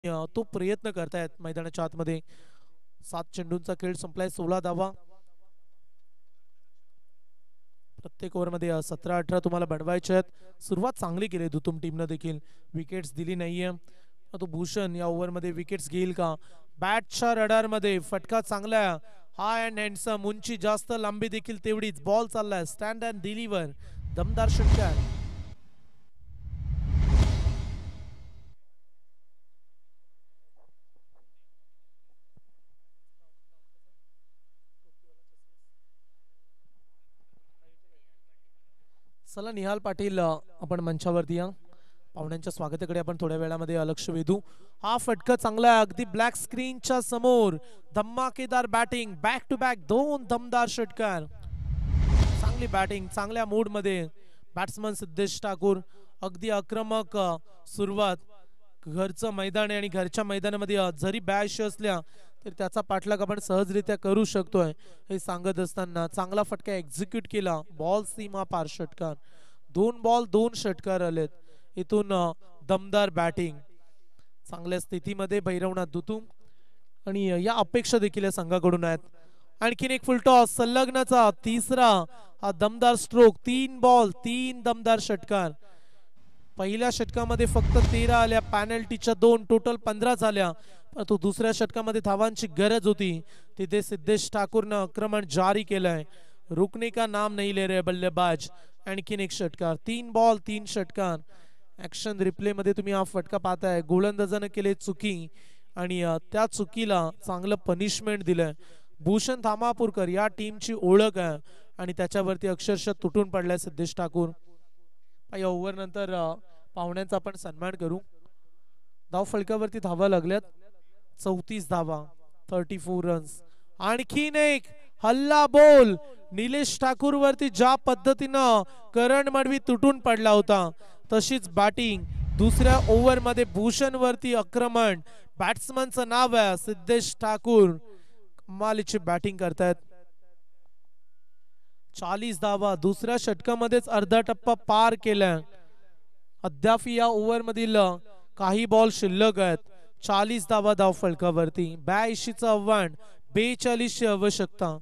तो प्रयत्न करतायत मैदानाच्या आतमध्ये. 7 चेंडूंचा खेळ संपलाय. 16 धावा. प्रत्येक ओव्हरमध्ये 17-18 तुम्हाला बनवायचे आहेत. सुरुवात चांगली केली दुतुम टीमनं देखील. विकेट्स दिली नाहीये. तो भूषण या ओव्हरमध्ये विकेट्स घेईल का? बॅटच्या रडारमध्ये फटका चांगला. High and handsome. उंची जास्त, लांबी देखील तेवढीच. बॉल चाललाय. Stand and deliver. दमदार षटकार. चला निहाल पाटील आपण मंचावरती या. पाहुण्यांच्या स्वागताकडे आपण थोड्या वेळामध्ये लक्ष वेधू. हा फटका चांगला आहे. अगदी ब्लॅक स्क्रीनच्या समोर धमाकेदार बॅटिंग. बॅक टू बॅक 2 दमदार षटकार. चांगली बॅटिंग, चांगल्या मूड मध्ये बॅट्समन सिद्धेश ठाकूर. अगदी आक्रमक सुरुवात. घरचं मैदान आहे आणि घरच्या मैदानामध्ये जरी बॅश असल्या तर त्याचा पाठलाग आपण सहजरित्या करू शकतोय हे सांगत असताना चांगला फटका एक्झिक्यूट केला. बॉल सीमा पार षटकार. 2 बॉल 2 षटकार आलेत. इथून दमदार बॅटिंग. चांगल्या स्थितीमध्ये भैरवनाथ दुतुम आणि या अपेक्षा देखील या संघाकडून आहेत. आणखीन एक फुलटॉस. संलग्नाचा तिसरा हा दमदार स्ट्रोक. 3 बॉल 3 दमदार षटकार. पहिल्या षटकामध्ये फक्त 13 आल्या. पॅनल्टीच्या 2, टोटल 15 झाल्या. परंतु दुसऱ्या षटकामध्ये धावांची गरज होती. तिथे सिद्धेश ठाकूरनं आक्रमण जारी केलंय. रुकने का नाम नहीं ले रहे बल्लेबाज. आणखीन एक षटकार. 3 बॉल 3 षटकार. ऍक्शन रिप्ले मध्ये तुम्ही हा फटका पाहताय. गोलंदाजानं केले चुकी आणि त्या चुकीला चांगलं पनिशमेंट दिलंय. भूषण धामापूरकर या टीमची ओळख आहे आणि त्याच्यावरती अक्षरशः तुटून पडलाय सिद्धेश ठाकूर. या ओव्हर नंतर पाहुण्यांचा आपण सन्मान करू. धाव फलकावरती धावा लागल्यात. 34 धावा, 34 रन्स. आणखीन एक हल्ला बोल. निलेश ठाकूर वरती ज्या पद्धतीनं करण मडवी तुटून पडला होता तशीच बॅटिंग. दुसऱ्या ओव्हर मध्ये भूषण वरती आक्रमण. बॅट्समनचं नाव आहे सिद्धेश ठाकूर. कमालीची बॅटिंग करतायत. 40 धावा. दुसऱ्या षटकामध्येच अर्धा टप्पा पार केलाय. अद्याप या ओव्हर मधील काही बॉल शिल्लक आहेत. 40 धावा धाव फलकावरती. 82चं आव्हान, 42ची आवश्यकता.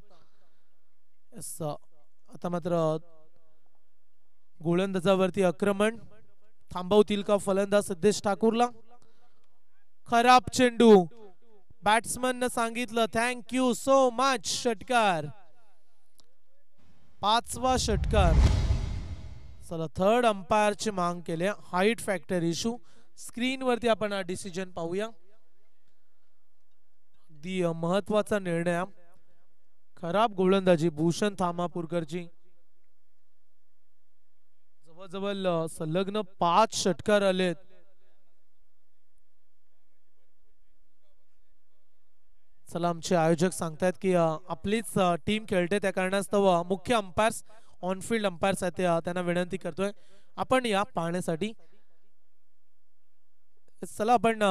आता मात्र गोलंदाजावरती आक्रमण. थांबवतील का फलंदाज सिद्धेश ठाकूरला? खराब चेंडू. बॅट्समन सांगितलं थँक्यू सो मच. षटकार. 5वा षटकार. चला थर्ड अंपायरची मांग केली. Height factor issue. स्क्रीन वरती आपण हा डिसिजन पाहूया. अगदी महत्वाचा निर्णय. खराब गोलंदाजी भूषण धामापूरकरची. जवळजवळ संलग्न 5 षटकार आलेत. चला आमचे आयोजक सांगतायत की आपलीच टीम खेळते त्या कारणास्तव मुख्य अंपायर्स ऑनफिल्ड अंपायर्स आहेत त्यांना विनंती करतोय आपण या पाहण्यासाठी. चला आपण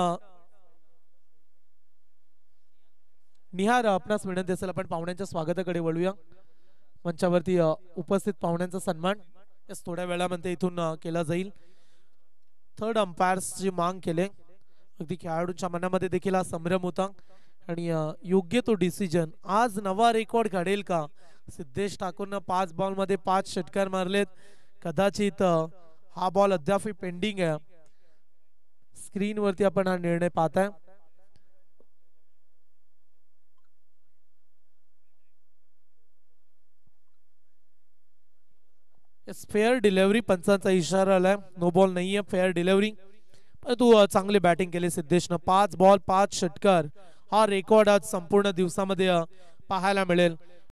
निहार आपणास विनंती असेल आपण पाहुण्यांच्या स्वागताकडे वळूया. मंचावरती उपस्थित पाहुण्यांचा सन्मान थोड्या वेळामध्ये इथून केला जाईल. थर्ड अंपायर्सची मांग केले. अगदी खेळाडूंच्या मनामध्ये देखील हा संभ्रम होता आणि योग्य तो डिसिजन. आज नवा रेकॉर्ड घडेल का? सिद्धेश ठाकूरनं 5 बॉल मध्ये 5 षटकार मारलेत. कदाचित हा बॉल अद्याप पेंडिंग आहे. स्क्रीन वरती आपण हा निर्णय पाहताय. फेअर डिलिव्हरी पंचांचा इशारा आलाय. नो बॉल नाहीये, फेअर डिलिव्हरी. परंतु चांगली बॅटिंग केली सिद्धेशनं. 5 बॉल 5 षटकार. हा रेकॉर्ड आज संपूर्ण दिवसामध्ये पाहायला मिळेल.